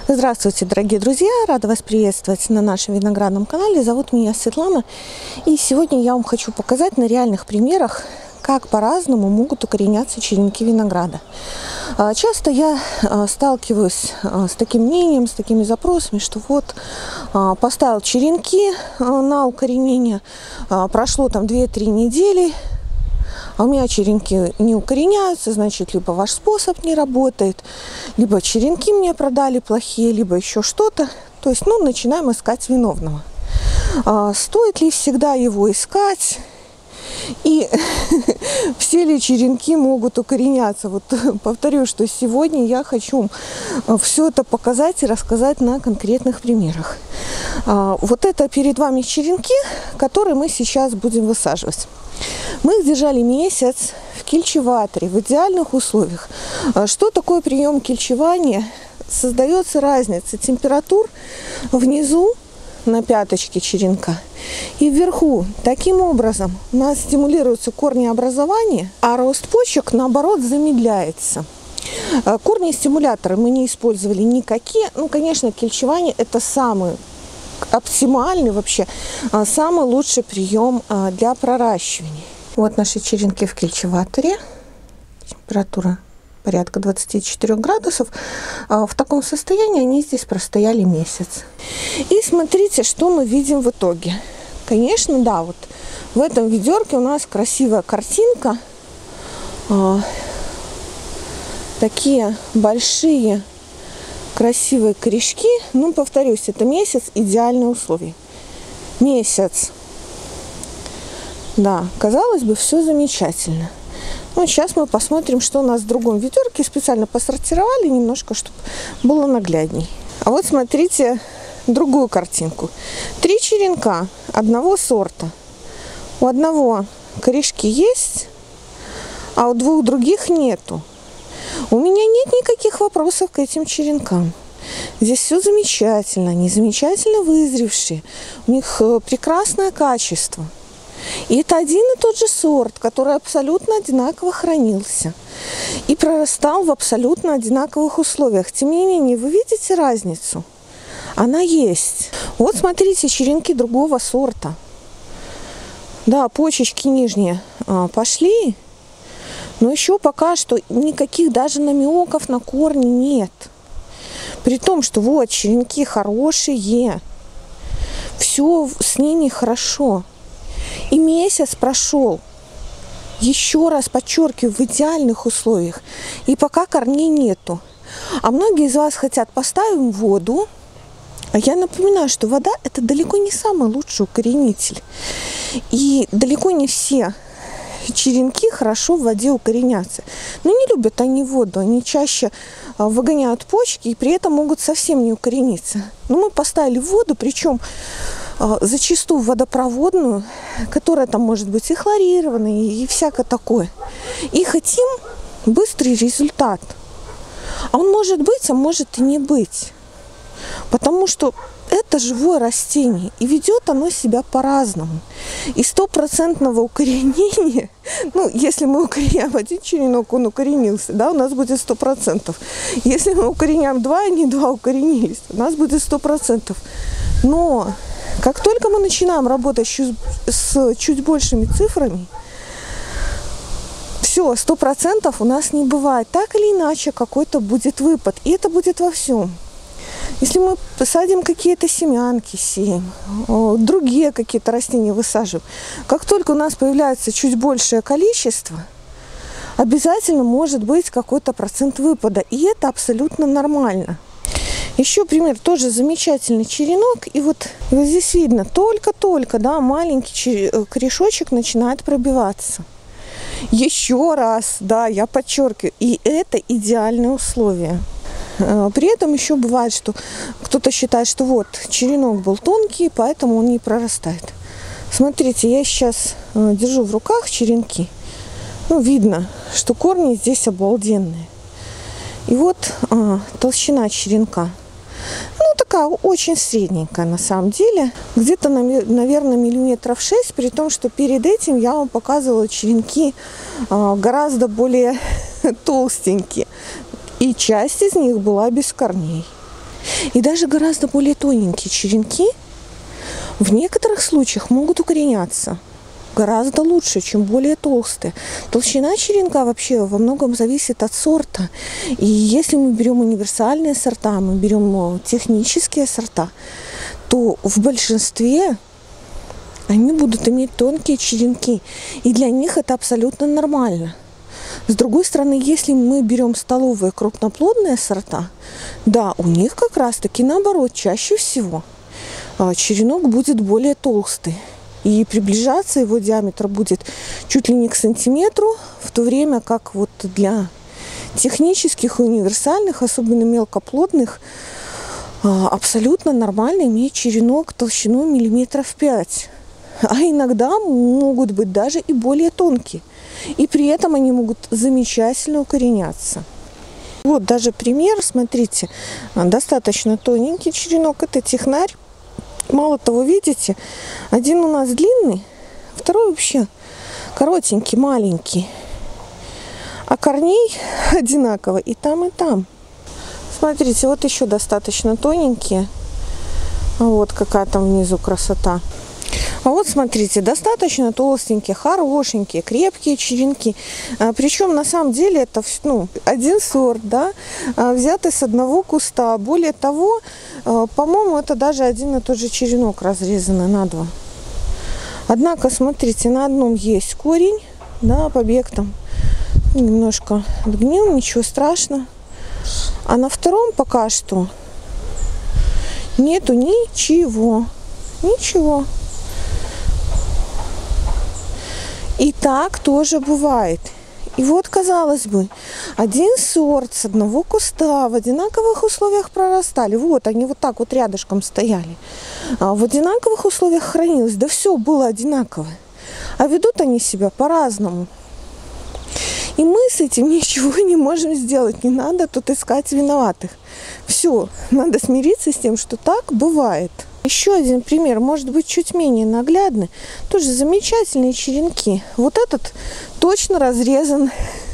Здравствуйте, дорогие друзья! Рада вас приветствовать на нашем виноградном канале. Зовут меня Светлана. И сегодня я вам хочу показать на реальных примерах, как по-разному могут укореняться черенки винограда. Часто я сталкиваюсь с таким мнением, с такими запросами, что вот поставил черенки на укоренение, прошло там 2-3 недели, а у меня черенки не укореняются, значит, либо ваш способ не работает, либо черенки мне продали плохие, либо еще что-то. То есть, начинаем искать виновного. Стоит ли всегда его искать? И все ли черенки могут укореняться? Вот повторю, что сегодня я хочу все это показать и рассказать на конкретных примерах. Вот это перед вами черенки, которые мы сейчас будем высаживать. Мы их держали месяц в кельчеваторе, в идеальных условиях. Что такое прием кельчевания? Создается разница температур внизу на пяточке черенка и вверху. Таким образом у нас стимулируется корнеобразование, а рост почек, наоборот, замедляется. Корни-стимуляторы мы не использовали никакие. Конечно, кельчевание – это самый оптимальный, вообще самый лучший прием для проращивания. Вот наши черенки в кельчеваторе. Температура порядка 24 градусов. В таком состоянии они здесь простояли месяц. И смотрите, что мы видим в итоге. Конечно, да, вот в этом ведерке у нас красивая картинка. Такие большие красивые корешки. Повторюсь, это месяц, идеальные условия. Месяц. Да, казалось бы, все замечательно. Сейчас мы посмотрим, что у нас в другом ведерке. Специально посортировали немножко, чтобы было наглядней. А вот смотрите другую картинку. 3 черенка одного сорта. У одного корешки есть, а у 2 других нету. У меня нет никаких вопросов к этим черенкам. Здесь все замечательно, они замечательно вызревшие. У них прекрасное качество. И это один и тот же сорт, который абсолютно одинаково хранился и прорастал в абсолютно одинаковых условиях. Тем не менее, вы видите разницу? Она есть. Вот смотрите, черенки другого сорта. Да, почечки нижние пошли, но еще пока что никаких даже намеков на корни нет. При том, что вот черенки хорошие, все с ними хорошо. И месяц прошел, еще раз подчеркиваю, в идеальных условиях. И пока корней нету. А многие из вас хотят поставим воду. А я напоминаю, что вода – это далеко не самый лучший укоренитель. И далеко не все черенки хорошо в воде укоренятся. Но не любят они воду, они чаще выгоняют почки и при этом могут совсем не укорениться. Но мы поставили воду, причем зачастую водопроводную, которая там может быть и хлорированная, и всякое такое. И хотим быстрый результат. А он может быть, а может и не быть. Потому что это живое растение, и ведет оно себя по-разному. И 100% укоренения, если мы укореняем один черенок, он укоренился, да, у нас будет 100%. Если мы укореняем 2, они 2 укоренились, у нас будет 100%. Но как только мы начинаем работать с чуть большими цифрами, все, 100% у нас не бывает. Так или иначе, какой-то будет выпад. И это будет во всем. Если мы посадим какие-то семянки, сеем, другие какие-то растения высаживаем, как только у нас появляется чуть большее количество, обязательно может быть какой-то процент выпада. И это абсолютно нормально. Еще пример, тоже замечательный черенок. И вот здесь видно, только-только, да, маленький корешочек начинает пробиваться. Еще раз, да, я подчеркиваю, и это идеальные условия. При этом еще бывает, что кто-то считает, что вот черенок был тонкий, поэтому он не прорастает. Смотрите, я сейчас держу в руках черенки. Видно, что корни здесь обалденные. И вот толщина черенка. Такая очень средненькая на самом деле. Где-то, наверное, 6 миллиметров. При том, что перед этим я вам показывала черенки гораздо более толстенькие. И часть из них была без корней. И даже гораздо более тоненькие черенки в некоторых случаях могут укореняться гораздо лучше, чем более толстые. Толщина черенка вообще во многом зависит от сорта. И если мы берем универсальные сорта, мы берем технические сорта, то в большинстве они будут иметь тонкие черенки. И для них это абсолютно нормально. С другой стороны, если мы берем столовые крупноплодные сорта, да, у них как раз-таки наоборот, чаще всего черенок будет более толстый. И приближаться его диаметр будет чуть ли не к сантиметру, в то время как вот для технических и универсальных, особенно мелкоплодных, абсолютно нормально иметь черенок толщиной миллиметров 5. А иногда могут быть даже и более тонкие. И при этом они могут замечательно укореняться. Вот даже пример, смотрите, достаточно тоненький черенок, это технарь. Мало того, видите, один у нас длинный, второй вообще коротенький, маленький. А корней одинаково и там, и там. Смотрите, вот еще достаточно тоненькие. Вот какая там внизу красота. А вот смотрите, достаточно толстенькие, хорошенькие, крепкие черенки. Причем на самом деле это один сорт, да, взятый с одного куста. Более того, по-моему, это даже один и тот же черенок разрезанный на два. Однако, смотрите, на одном есть корень, да, побег там немножко отгнил, ничего страшного. А на втором пока что нету ничего. Ничего. И так тоже бывает. И вот, казалось бы, один сорт с одного куста в одинаковых условиях прорастали. Вот они вот так вот рядышком стояли. В одинаковых условиях хранилось. Да все было одинаково. А ведут они себя по-разному. И мы с этим ничего не можем сделать. Не надо тут искать виноватых. Все, надо смириться с тем, что так бывает. Еще один пример, может быть, чуть менее наглядный. Тоже замечательные черенки. Вот этот точно разрезан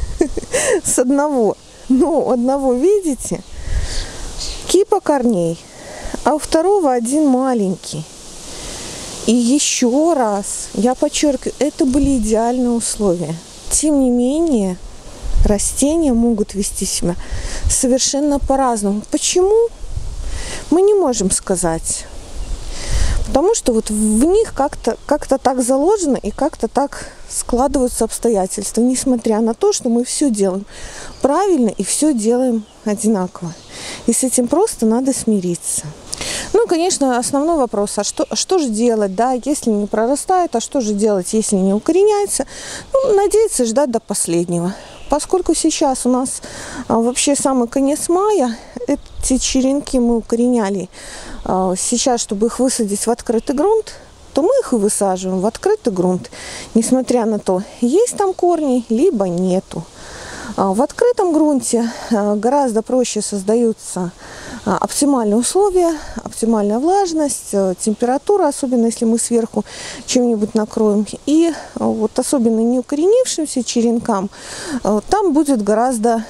с одного. Но у одного, видите, кипа корней, а у второго один маленький. И еще раз, я подчеркиваю, это были идеальные условия. Тем не менее, растения могут вести себя совершенно по-разному. Почему? Мы не можем сказать. Потому что вот в них как-то так заложено и как-то так складываются обстоятельства, несмотря на то, что мы все делаем правильно и все делаем одинаково. И с этим просто надо смириться. Ну, конечно, основной вопрос, а что же делать, да, если не прорастает, а что же делать, если не укореняется? Ну, надеяться ждать до последнего. Поскольку сейчас у нас вообще самый конец мая, эти черенки мы укореняли сейчас, чтобы их высадить в открытый грунт, то мы их и высаживаем в открытый грунт, несмотря на то, есть там корни, либо нету. В открытом грунте гораздо проще создаются оптимальные условия, оптимальная влажность, температура, особенно если мы сверху чем-нибудь накроем. И вот особенно неукоренившимся черенкам там будет гораздо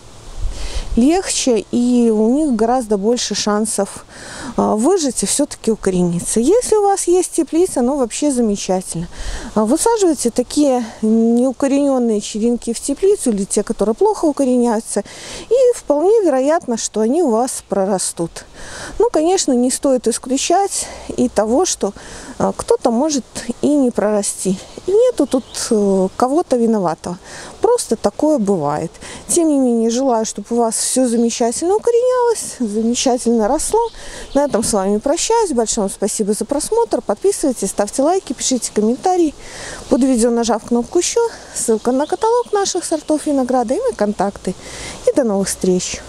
легче, и у них гораздо больше шансов выжить и все-таки укорениться. Если у вас есть теплица, ну вообще замечательно. Высаживайте такие неукорененные черенки в теплицу или те, которые плохо укореняются, и вполне вероятно, что они у вас прорастут. Ну, конечно, не стоит исключать и того, что кто-то может и не прорасти. И нету тут кого-то виноватого. Просто такое бывает. Тем не менее, желаю, чтобы у вас все замечательно укоренялось, замечательно росло. На этом с вами прощаюсь. Большое вам спасибо за просмотр. Подписывайтесь, ставьте лайки, пишите комментарии. Под видео нажав кнопку «Еще», ссылка на каталог наших сортов винограда и мои контакты. И до новых встреч!